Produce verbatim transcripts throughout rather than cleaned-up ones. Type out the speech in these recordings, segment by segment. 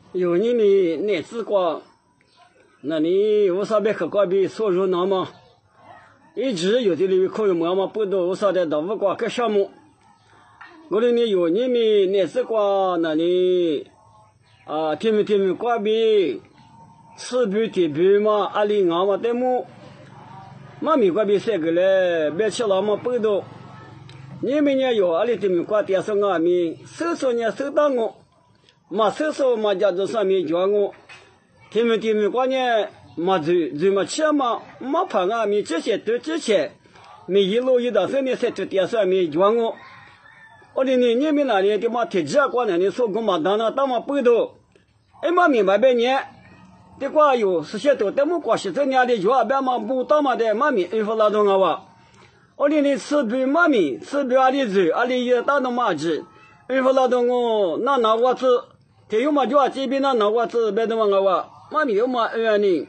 有你的奶子瓜，那你无啥别可瓜比收入那么，一直有的里可以么么不多无啥的豆腐瓜个项目，我的你有你的奶子瓜，那你啊天没天没瓜比，吃比地比嘛，阿里俺嘛得么，妈咪瓜比三个嘞，别吃那么不多，你们也有阿里天没瓜点上俺们，收收呢收到我。嘛，收收嘛，家在上面叫我，天没天没过年，嘛就就嘛吃嘛，嘛怕俺们这些都这些，没一路一到上面才就点上面叫我，我的呢，你们那里的嘛，天气过年的收工嘛，当然当嘛不多，哎嘛明白白年，的话有这些多，但么过十多年的叫别嘛不当嘛的嘛明，衣服拉动啊哇，我的呢吃比嘛明，吃比阿里走，阿里也当到嘛子，衣服拉动我那拿我吃。这有嘛就这边那拿我吃别的嘛我，嘛没有嘛二呢，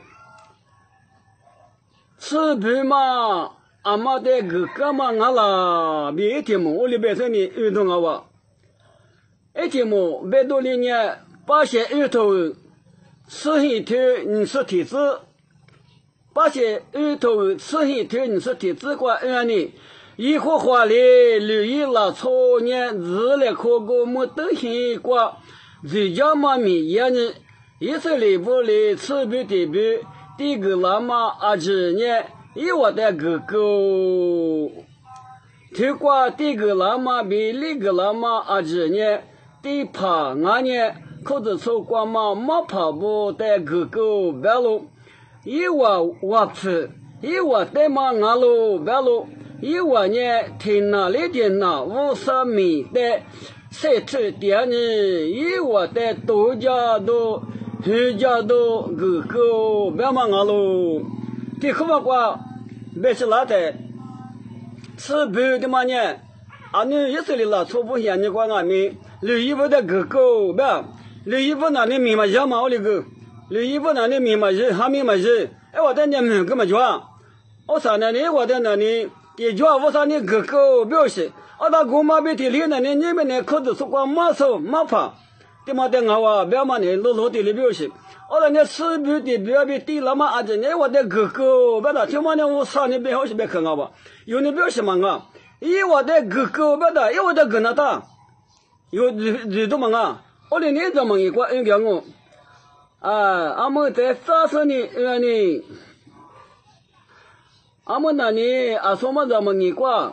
吃比嘛阿妈的哥哥嘛我啦，别一天么我里边说你运动啊我，一天么别多里呢，把些芋头吃一天你是体质，把些芋头吃一天你是体质过二呢。一会花里绿意拉草呢，日来可个么都行过。最家嘛米呀呢，一次里不里吃比地比，第个老妈阿姐呢，一我的哥哥，听过第个老妈比另个老妈阿姐呢，第怕俺呢，可是说过嘛，没怕不的哥哥白路，一我我吃，一我的嘛俺路白路，一我呢听哪里的那五十米的。赛车店呢，以我的多家都、黑家都哥哥别忙啊喽。这可嘛瓜，别是哪的，吃别的嘛呢？啊，你一岁里了，初步现你管俺们，绿衣服的哥哥别，绿衣服那里密码热嘛我那个，绿衣服那里密码热，还密码热，哎我在那门干嘛做？我上那里我在那里，也叫我上你哥哥表示。啊，那姑妈别提里呢，你你们呢，可都是光马手马怕，对嘛的我啊，别嘛呢，路路的里表示，我那你吃不的别别地了嘛，啊这呢我的哥哥，别的听嘛呢，我上你别好是别看我吧，有你表示嘛啊，以我的哥哥别的，以我的哥那大，有有有多嘛啊，我的你怎么一个人讲我，啊，俺们在三十年呃呢，俺们那里啊什么怎么一个。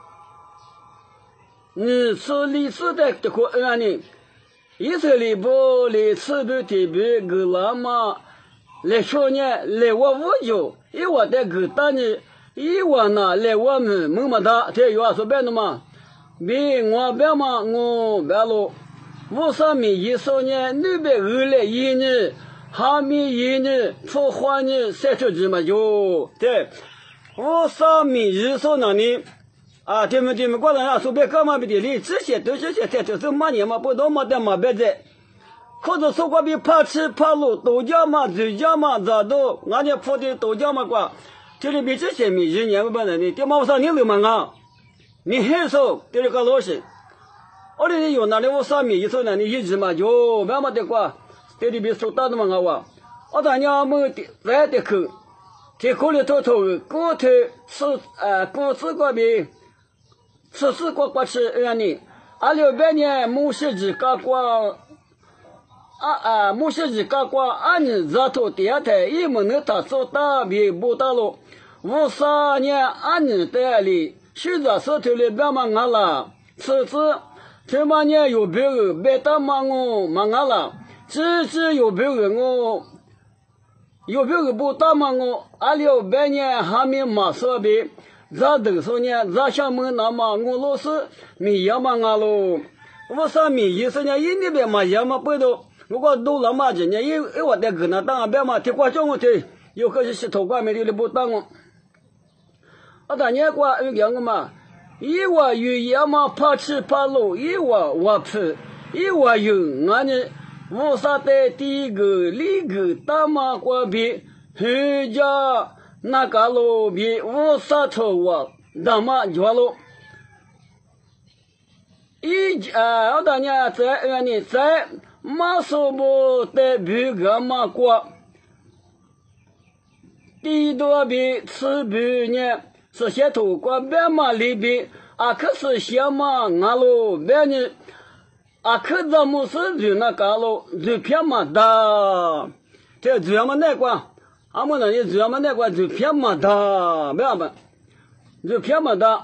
你吃历史的这个案例，以色列不来吃不特别个那么来说呢，来我五九，以我的个大呢，以我呢来我们么么哒，这有话说白了嘛，别我别嘛我别了，五十米以上呢，你别二来一呢，还没一呢，说话呢，三十几嘛就对，五十米以上呢呢。啊，他们他们过来啊，说别干嘛别的哩，这些都这些才都是嘛年嘛不多嘛的嘛别的，可是说过比怕吃怕路都叫嘛最叫嘛咋都，俺家铺的都叫嘛瓜，这里比这些米一年不能的，这嘛上你流氓啊，你很少这里个老师，我的有哪里我上米一说呢，你一直嘛就别嘛的瓜，这里比收大的嘛我话，我咱家么的来的口，这口里头头锅头吃呃锅子过比。吃死过过吃二呢，阿六百年木石子搞过，啊啊木石子搞过，俺呢热头第二台一门能打走大别不大路，五十年俺呢在里，现在石头里别嘛俺了，吃子他妈年有别个别打嘛我嘛俺了，只只有别个我，有别个不打嘛我，阿六百年还没马上别。咱都说呢，咱想问那么我老是没样嘛俺喽，我上没意思呢，一那边嘛样嘛不都，如果都了嘛今年因因我在跟那当边嘛，听过叫我听，有可是石头瓜没的不当我，我当年过有讲过嘛，一我有样嘛怕吃怕路，一我我吃，一我有俺呢，我啥的第一个第一个大嘛过比黑家。那个路比五十头我那么远路，一呃，我当年在二年在马苏布的比格马国，地多比次比呢是些土国别马里比，阿克是些马阿鲁别呢，阿克怎么是就那个喽，就偏马的，这主要么那个，阿么那你主要么那个就偏马的，别么，就偏马的，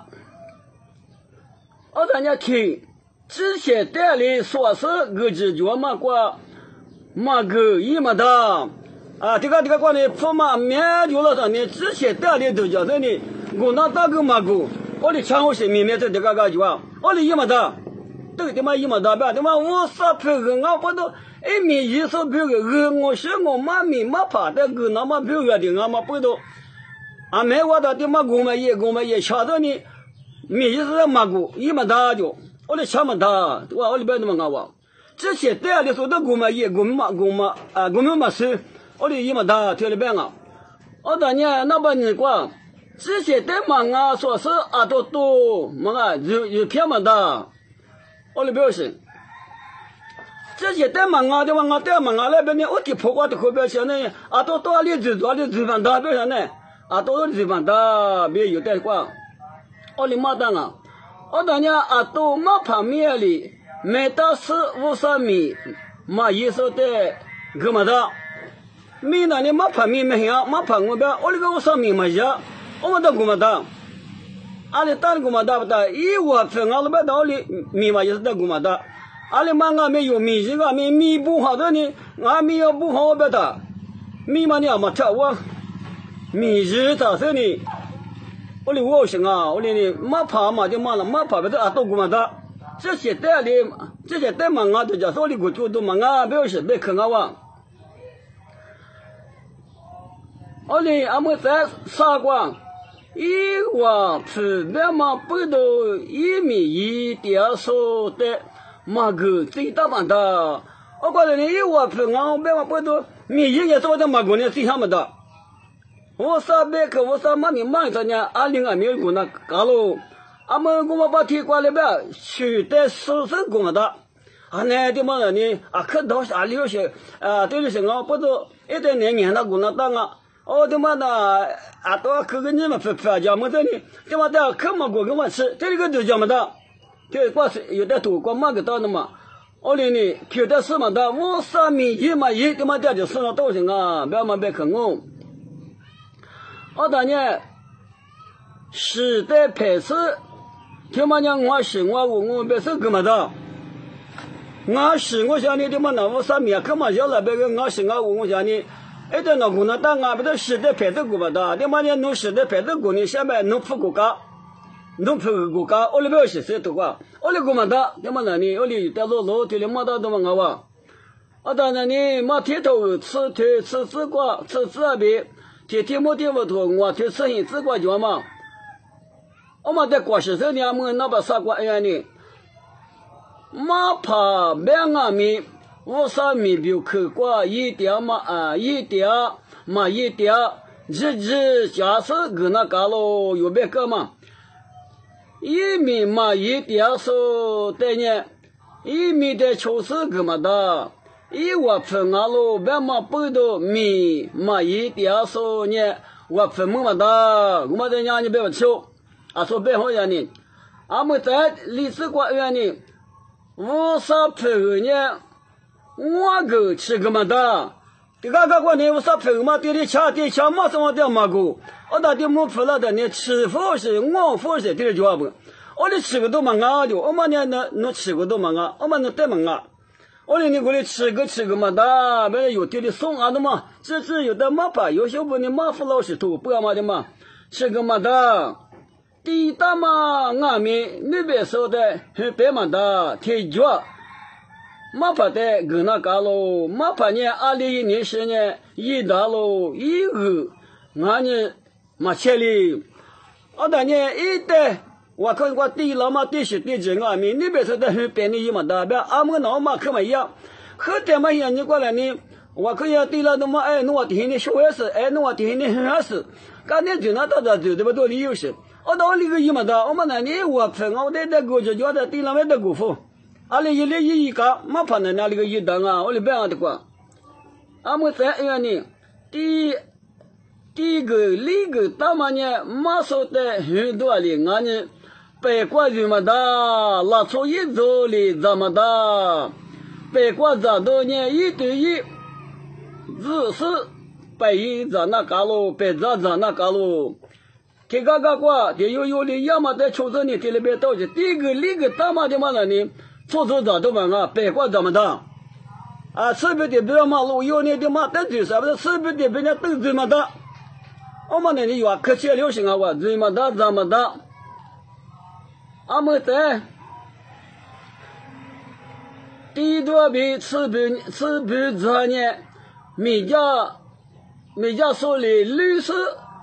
我咱家听。这些代理说是个直觉嘛过，嘛个一么的啊，这个这个关于普嘛面就了上呢，这些代理都叫这呢，我那大个嘛个，我的强我是面面这这个个就啊，我的一么的，对的嘛一么的吧，对嘛我啥配个我不都一米一手配个个，我是我妈咪妈怕的个那么配个的我嘛不都，啊没我的的嘛我们也我们也瞧着呢，米一是嘛个一么的就。我的钱么大，我我里边那么我，这些代理说的我们也我们嘛我们啊我们嘛是，我的一么大这里边啊，我当年那边你过，这些代嘛啊说是啊多多么啊有有偏么大，我里边是，这些代嘛啊的嘛啊代嘛啊那边呢，我的破瓜的后边现在啊多多里子多里子饭大边上呢，啊多子饭大别有代过，我的妈当啊。我当年啊，都马旁边里买到四五十米，马一手的个么的，米那里马旁边没有，马旁我边我那个五十米嘛呀，我们到个么的，阿里打个么的不的，一我分俺那边到里米嘛也是在个么的，阿里嘛俺没有米这个米米不好的呢，俺米要不好我边的，米嘛你要么跳我，米是咋说呢？我的我行啊，我的呢马爬嘛就嘛了，马爬不是啊都过嘛的，这些代理这些代嘛啊都叫说的过去都嘛啊，不要是别看啊哇。我的俺们在沙关，一瓦普遍嘛不到一米一点数的嘛个最大版的，我觉得呢一瓦普俺别嘛不到米一也是我的嘛个呢最下面的。我啥别个，我啥嘛你忙着呢？阿里俺没有过那搞喽，俺们我们把铁管里边取代手手工的，啊那的嘛呢？啊可到下里有些啊，对的是我不都一代年年那过那当啊，哦的嘛那啊多可个你们不不讲么子呢？的嘛的可么过给我吃，这个都讲么的，这光是有的多光嘛个到的嘛。我哩呢，取代什么的？我啥米一嘛一的嘛的就生了多少啊？不要嘛别看我。我当年时代拍摄，听嘛讲我是我我我别是干嘛的？我是我想你的嘛那我啥米啊？干嘛要来别个我是我我我想你，一点那工那当啊，不是时代拍摄过嘛的？你嘛讲侬时代拍摄过你下面侬付国家，侬付国家，我里边是谁多啊？我里过嘛的？你嘛那你我里在路路这里嘛到都嘛我哇？我当然你嘛铁头吃腿吃紫瓜吃紫边。天天没地方头，我去生意自个叫嘛。我们在过时候呢，我们那把啥过哎呀呢？马爬两阿米，五十米就去过一点嘛啊，一点嘛一点，日日假设跟那搞喽，有别个嘛？一米嘛一点数对呢，一米的确实个嘛的。一我分俺喽，别嘛不到米嘛一点数呢，我分么么的，我们在家里别不抽，啊说别好样呢，俺们在历史公园呢，五十分呢，我个吃个么的，这个个过年五十分嘛，对的吃的吃嘛什么的嘛个，我到底没付了的呢，吃饭是我付是对的家不，我的吃个都嘛俺就，我们呢那那吃个都嘛俺，我们那带嘛俺。我哩你过来吃个吃个嘛的，别有的的送俺的嘛，这是有的嘛吧，有些不呢马夫老师头不干嘛的嘛，吃个嘛的，第一大嘛俺们那边说的很白嘛的，天脚，马怕的跟那干喽，马怕呢二零一年十年一大喽一个，俺呢嘛钱哩，我当年一代。我看过第一老嘛，第十第几个米，那边说的很便宜嘛的，别俺们老嘛可没一样，和咱们一样，你过来呢，我可以对了，那么哎，那我听你小孩子，哎，那我听你很儿子，刚才就那到这走这么多理由是，我到那个一嘛的，我们那里我分我在这过去叫的对了没得过付， 阿里一里一个，马怕那那里个一档啊，我里边啊的quoi。阿么在哎呢，第第一个、里个大嘛呢，马说的很多里，俺呢白瓜子么的，拉出一走里怎么的，白瓜子多呢一对一，只是白一在那嘎喽，白在在那嘎喽。这个个瓜，这有有的要么在出生呢，这里边到去，第一个、里个大嘛的嘛呢，出出在都嘛啊，白瓜怎么的？啊，是不的不要马路，有你的马等住啥不是？是不的别人等住嘛的。我们那里有啊，客气流行啊，我住嘛的怎么的？阿么在第一段比吃不吃不这呢，每家每家手里绿色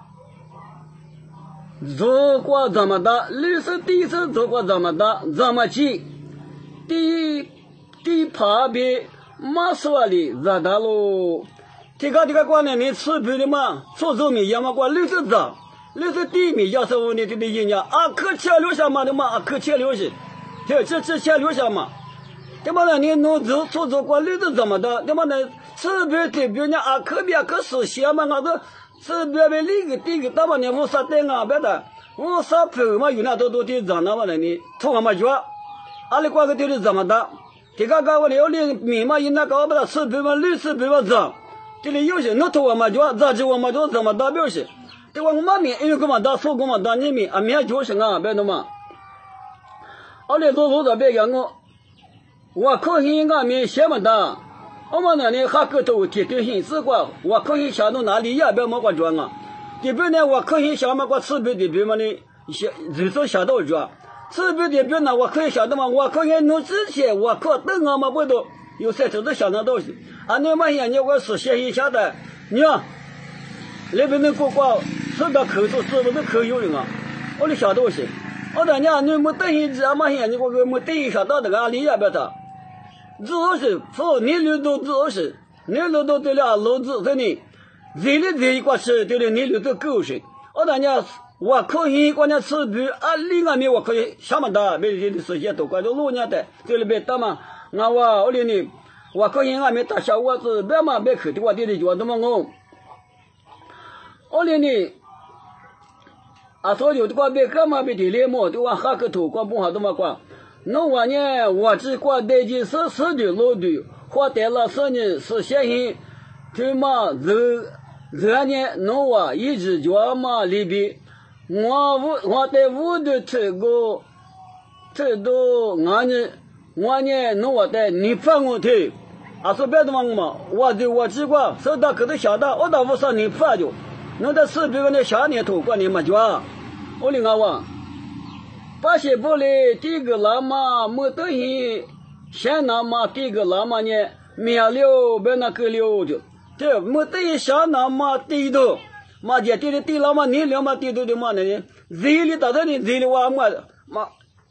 做过怎么的？绿色第一次做过怎么的？怎么去？第一第一旁边。马说里咋的喽？这个这个关呢，你吃不的嘛？做做米样嘛，关六十张，六十地米要是我你这个人家啊，可切留下嘛的嘛，啊可切留下，这这这切留下嘛。对吧？呢，你弄做做做关六十怎么的？对吧？呢，吃不的别人啊，可别可是些嘛，我这吃不的那个地个，对吧？呢，我啥等啊？别的，我啥朋友嘛，有那多多的长那么的呢？从我们家，阿里关个地里怎么的？这个个我了的密码应那个不知道四百万六十百万张，这里有些那头我们就咋就我们就怎么打表示？这我们面因为我们打手工嘛打你面啊面就是啊别的嘛，后来做做的别个我，我可以俺面写么打，我们那里还个头铁对形式过，我可以下到哪里也别么个装啊，这边呢我可以下么个四百的别么呢下就是下到装。是不的，别那我可以晓得嘛，我可以弄之前，我靠等我们不都有些这都想到东西，啊，你们现在我是写一下的，你看，那边的国家是的口头是不是可有人啊？我的小东西，我的娘，你没等一只嘛，现在你我没等一下到这个阿里也别他，只是说你流都只是，你流都对了，老子这里，这里这一块是对了，你流都够是，我的娘。我可以关键吃不啊，另外面我可以什么的，别的事情都关注路年的，这里别打嘛，我我我里呢，我可以俺们打小伙子，别嘛别去的我这里就这么我，我里呢，啊所有的话别干嘛别的来么，对吧？哈个头光不好这么光，那我呢，我只管带进十四的路的，或带了十年是现行，对嘛？这这呢，那我一直就嘛里边。我我我在屋里吃过，吃到俺呢，我呢，那我在你放我去，啊说别的嘛嘛，我的我只管收到可都晓得，我到屋上你放就，那在视频呢下年头过年嘛就啊，我领俺话，把些不嘞，第一个喇嘛没东西，先拿嘛第一个喇嘛呢，灭了别那个了就，这没东西先拿嘛第一头。嘛姐地里地了嘛，你了嘛地头的嘛呢？这里到这里这里我嘛嘛，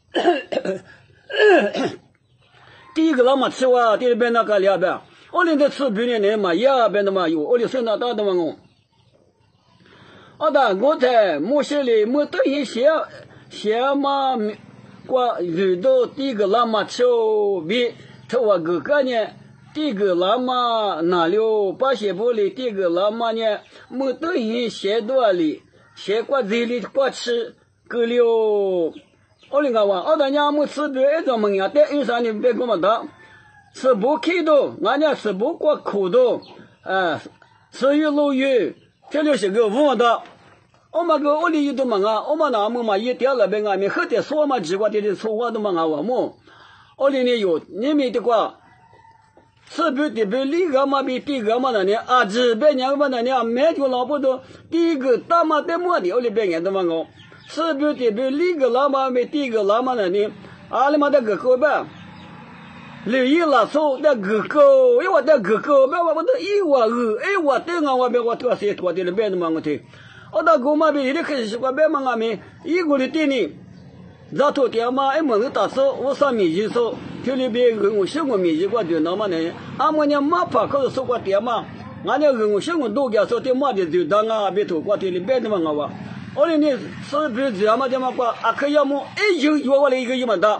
第一个了嘛吃哇，第二边那个两边，我领着吃别人呢嘛，也边的嘛有，我的身上大的嘛我，我的我在木些里木东西写写嘛，过遇到第一个了嘛吃比他我哥哥呢。第个喇嘛拿了八些玻璃，第个喇嘛呢，没东西写多里，写过这里过吃，够了。我领个话，我当年没吃别一种门呀，但有啥你别跟我打，吃不开的，俺家吃不过苦的，啊，吃鱼漏鱼，这就是个问的。我们个屋里有的嘛啊，我们那么嘛一点了别俺们后头说嘛几个的的说话的嘛啊我们，屋里呢有你们的话。是不的不离个嘛比第个嘛的呢啊这边两个嘛呢没就老不多第一个大嘛的么的我里边人的嘛我是不的不离个老嘛比第一个老嘛的呢啊里嘛的个个吧里一拉手的个个因为的个个别我的一我二哎我的我我别我多些多的里边的嘛我听我到个嘛比一开始我别嘛俺们一个的店里然后爹妈哎门口打手我上面去手这里边人我生活面积过就那么呢，俺们呢马跑可是说过点嘛，俺家人我生活多点说点嘛的就当啊别头过这里边的嘛我话，我呢呢是不是这样嘛这么过，啊可要么一有有我的一个一么大，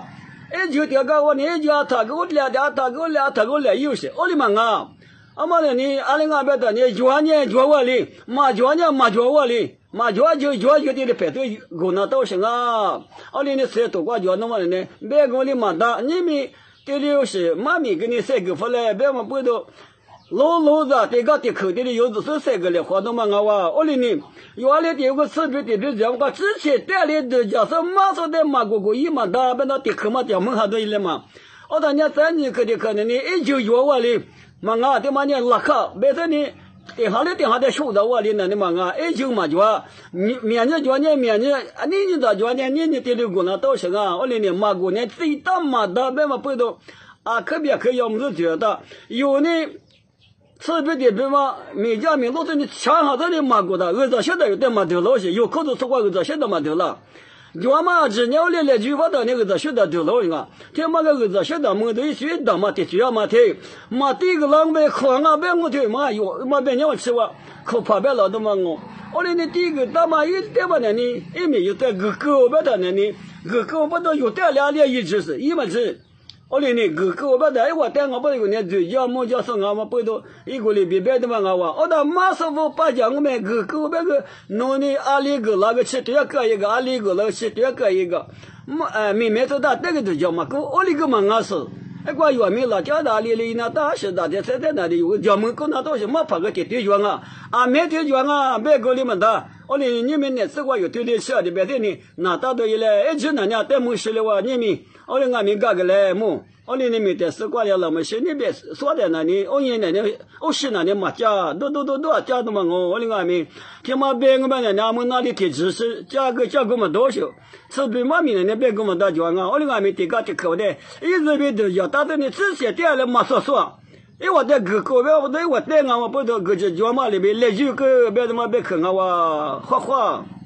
哎就这个我呢就他给我俩的他给我俩他给我俩有些我的妈啊阿妈的你阿里阿伯的你教呢教我哩妈教呢妈教我哩妈教就教就得排队过那到行啊阿里呢谁多过教那么呢别跟你妈的你们这里有些妈咪给你塞个回来别么不都老老子这个的口袋里有的是塞个嘞活动嘛我我里呢原来的有个视频的比较我之前带来的就是马上的马过过一嘛大别那的口嘛掉门下头一来嘛我当年三年可的可能呢一九九我哩嘛啊的嘛呢拉克别说呢电下来电下的收到我哩那的嘛啊一九嘛就明明年就年明年啊你你的就年年年的过那到行啊我里呢马过呢最大嘛大别嘛不都啊可别可要么子觉得有呢特别的，比方每家每老子你抢下头的马过的，儿子现在有点马头老些，有口子说话儿子现在马头了。我嘛只鸟来来句话的那个子现在头老人啊，天嘛个儿子现在门头一学的嘛，的主要嘛听，嘛第一个浪呗，考啊呗我听嘛有嘛别鸟吃哇，考怕别老多嘛我，我哩你第一个大嘛一点嘛呢你，一没有在个狗别的呢你，个狗不都有点两两一直是，一么是。我哩呢，个个我把带我带我把那个呢，就要么叫送我们不都一个礼拜的嘛我话，我到马师傅把讲我们个个我那个弄呢阿里个那个吃多个一个阿里个那个吃多个一个，么呃明明做到这个就叫嘛个，我哩个嘛我是，哎关原名老家那里里那大是大的在在那里有叫门口那都是没拍个铁对卷啊，啊没对卷啊，别个里面的。我哩你们呢？这个有对对小的别的呢，那大多一来，一直那家带门市的话，你们我哩俺们干个来么？我哩你们在四挂了，那么些那边说的那里，我爷那里，我是那里嘛家，都都都都家的嘛我，我哩俺们，天嘛别个嘛呢，俺们那里提知识，价格价格嘛多少？吃比嘛米呢，别个嘛大家啊，我哩俺们这个这口的，一直别都要，大多呢这些店了嘛说说。哎，我在个个别，我在我在俺们不都个这脚嘛里边来就个别他妈别看我画画。